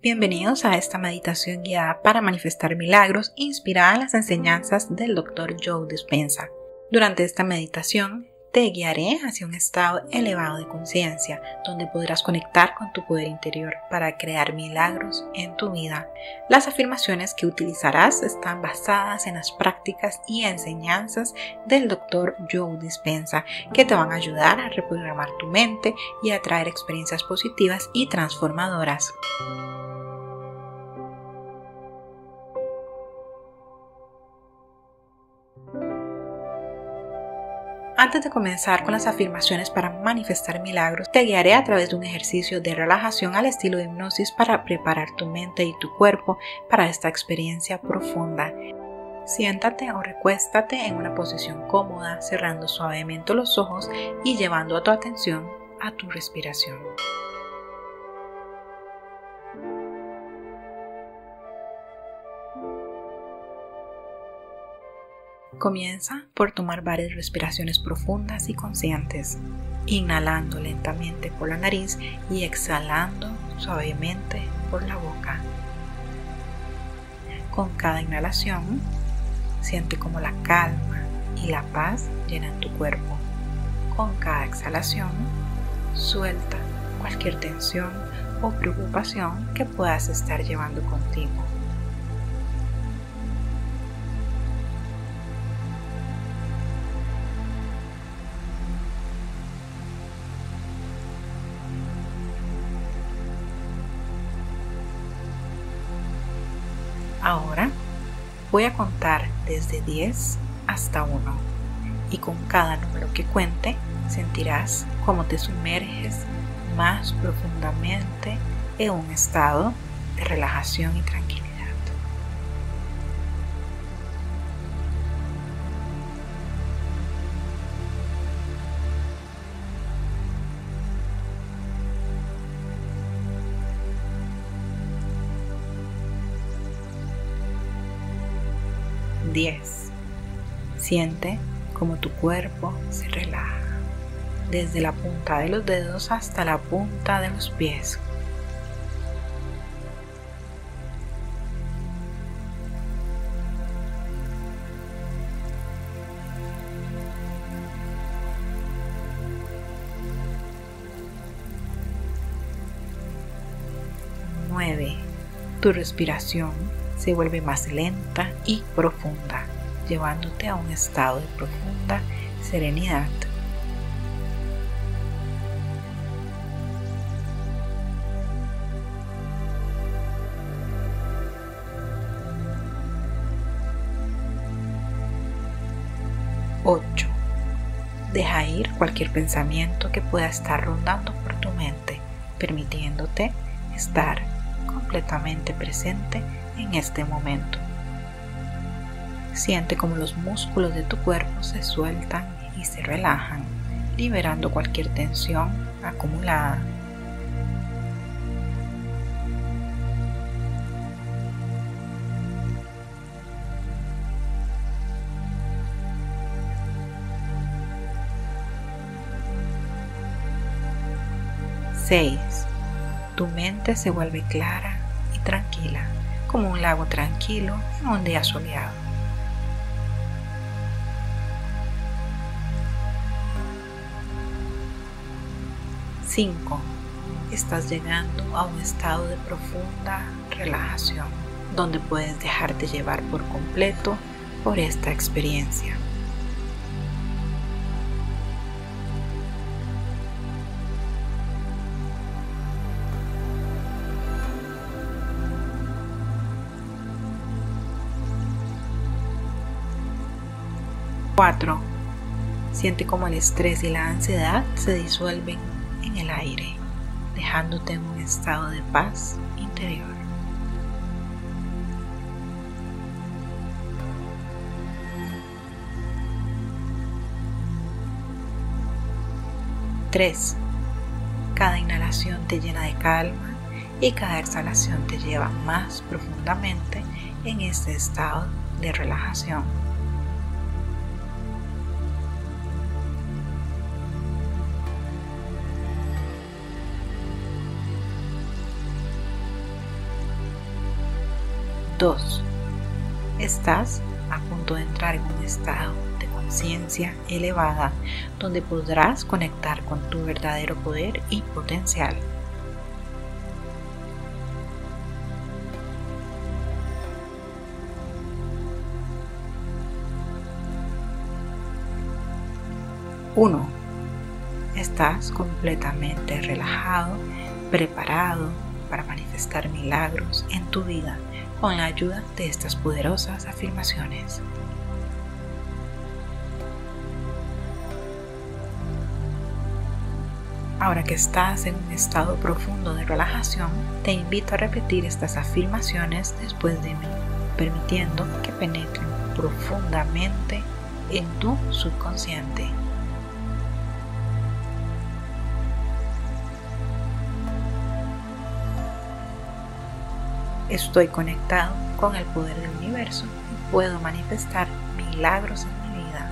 Bienvenidos a esta meditación guiada para manifestar milagros inspirada en las enseñanzas del Dr. Joe Dispenza. Durante esta meditación te guiaré hacia un estado elevado de conciencia donde podrás conectar con tu poder interior para crear milagros en tu vida. Las afirmaciones que utilizarás están basadas en las prácticas y enseñanzas del Dr. Joe Dispenza que te van a ayudar a reprogramar tu mente y a traer experiencias positivas y transformadoras. Antes de comenzar con las afirmaciones para manifestar milagros, te guiaré a través de un ejercicio de relajación al estilo de hipnosis para preparar tu mente y tu cuerpo para esta experiencia profunda. Siéntate o recuéstate en una posición cómoda, cerrando suavemente los ojos y llevando tu atención a tu respiración. Comienza por tomar varias respiraciones profundas y conscientes, inhalando lentamente por la nariz y exhalando suavemente por la boca. Con cada inhalación, siente como la calma y la paz llenan tu cuerpo. Con cada exhalación, suelta cualquier tensión o preocupación que puedas estar llevando contigo. Ahora voy a contar desde 10 hasta 1 y con cada número que cuente sentirás cómo te sumerges más profundamente en un estado de relajación y tranquilidad. 10. Siente como tu cuerpo se relaja, desde la punta de los dedos hasta la punta de los pies. 9. Tu respiración se vuelve más lenta y profunda, llevándote a un estado de profunda serenidad. 8. Deja ir cualquier pensamiento que pueda estar rondando por tu mente, permitiéndote estar completamente presente en este momento. Siente como los músculos de tu cuerpo se sueltan y se relajan, liberando cualquier tensión acumulada. 6. Tu mente se vuelve clara y tranquila, como un lago tranquilo en un día soleado. 5. Estás llegando a un estado de profunda relajación, donde puedes dejarte llevar por completo por esta experiencia. 4. Siente como el estrés y la ansiedad se disuelven en el aire, dejándote en un estado de paz interior. 3. Cada inhalación te llena de calma y cada exhalación te lleva más profundamente en este estado de relajación. 2. Estás a punto de entrar en un estado de conciencia elevada donde podrás conectar con tu verdadero poder y potencial. 1. Estás completamente relajado, preparado para manifestar milagros en tu vida con la ayuda de estas poderosas afirmaciones. Ahora que estás en un estado profundo de relajación, te invito a repetir estas afirmaciones después de mí, permitiendo que penetren profundamente en tu subconsciente. Estoy conectado con el poder del universo y puedo manifestar milagros en mi vida.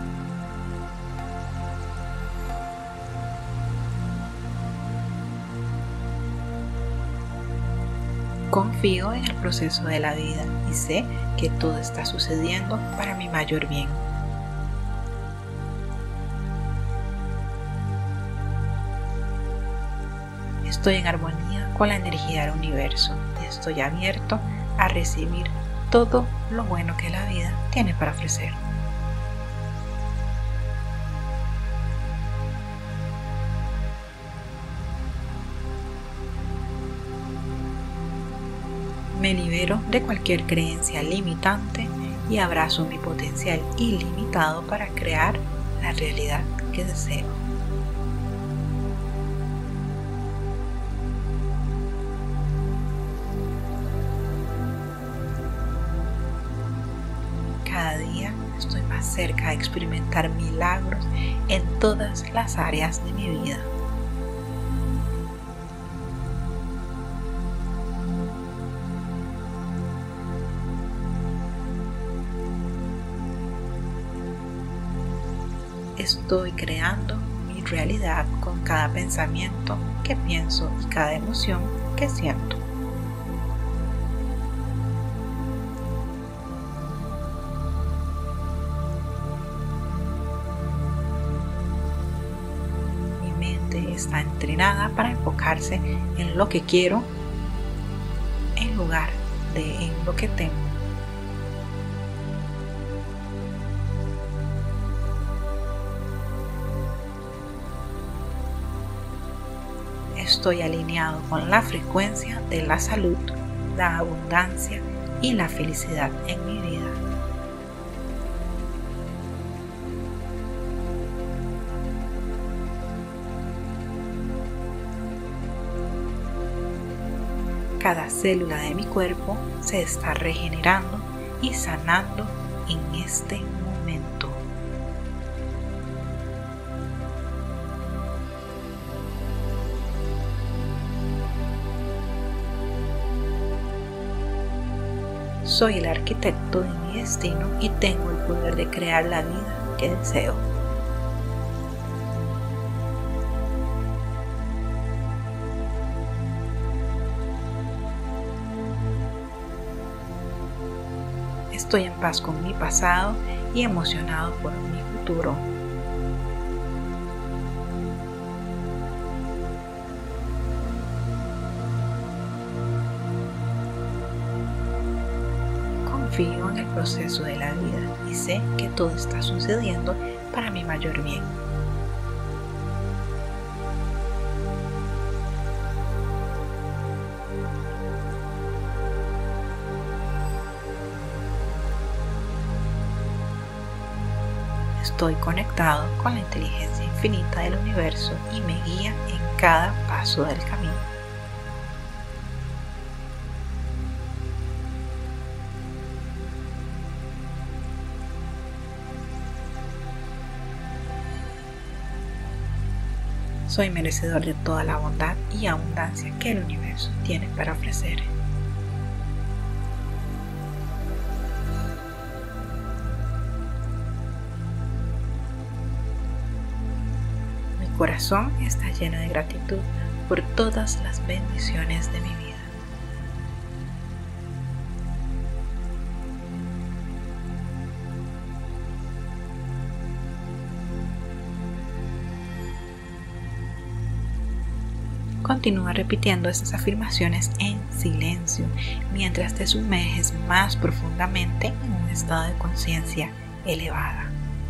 Confío en el proceso de la vida y sé que todo está sucediendo para mi mayor bien. Estoy en armonía con la energía del universo. Estoy abierto a recibir todo lo bueno que la vida tiene para ofrecer. Me libero de cualquier creencia limitante y abrazo mi potencial ilimitado para crear la realidad que deseo. Cada día estoy más cerca de experimentar milagros en todas las áreas de mi vida. Estoy creando mi realidad con cada pensamiento que pienso y cada emoción que siento. Está entrenada para enfocarse en lo que quiero en lugar de en lo que temo. Estoy alineado con la frecuencia de la salud, la abundancia y la felicidad en mi vida. Cada célula de mi cuerpo se está regenerando y sanando en este momento. Soy el arquitecto de mi destino y tengo el poder de crear la vida que deseo. Estoy en paz con mi pasado y emocionado por mi futuro. Confío en el proceso de la vida y sé que todo está sucediendo para mi mayor bien. Estoy conectado con la inteligencia infinita del universo y me guía en cada paso del camino. Soy merecedor de toda la bondad y abundancia que el universo tiene para ofrecer. Mi corazón está lleno de gratitud por todas las bendiciones de mi vida. Continúa repitiendo estas afirmaciones en silencio mientras te sumerges más profundamente en un estado de conciencia elevada.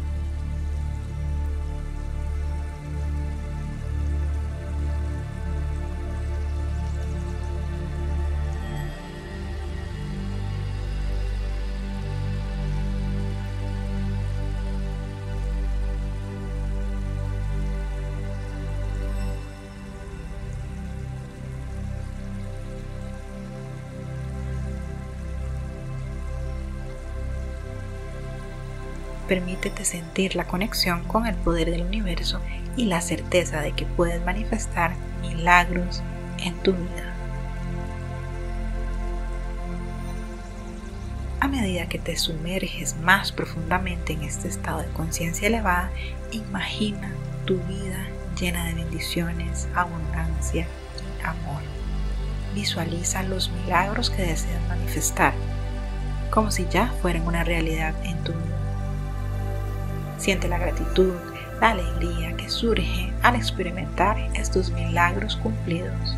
Permítete sentir la conexión con el poder del universo y la certeza de que puedes manifestar milagros en tu vida. A medida que te sumerges más profundamente en este estado de conciencia elevada, imagina tu vida llena de bendiciones, abundancia y amor. Visualiza los milagros que deseas manifestar, como si ya fueran una realidad en tu vida. Siente la gratitud, la alegría que surge al experimentar estos milagros cumplidos.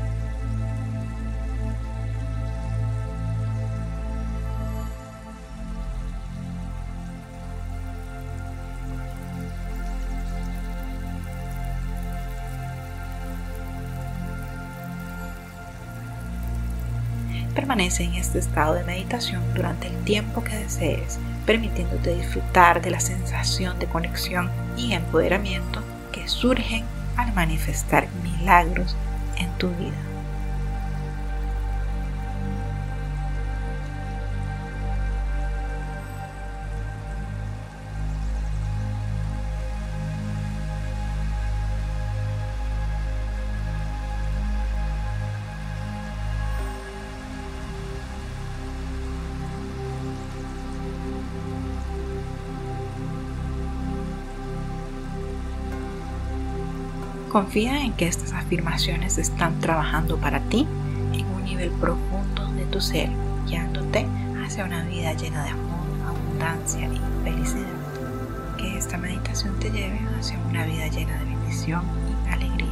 Permanece en este estado de meditación durante el tiempo que desees, permitiéndote disfrutar de la sensación de conexión y empoderamiento que surgen al manifestar milagros en tu vida. Confía en que estas afirmaciones están trabajando para ti en un nivel profundo de tu ser, guiándote hacia una vida llena de amor, abundancia y felicidad. Que esta meditación te lleve hacia una vida llena de bendición y alegría.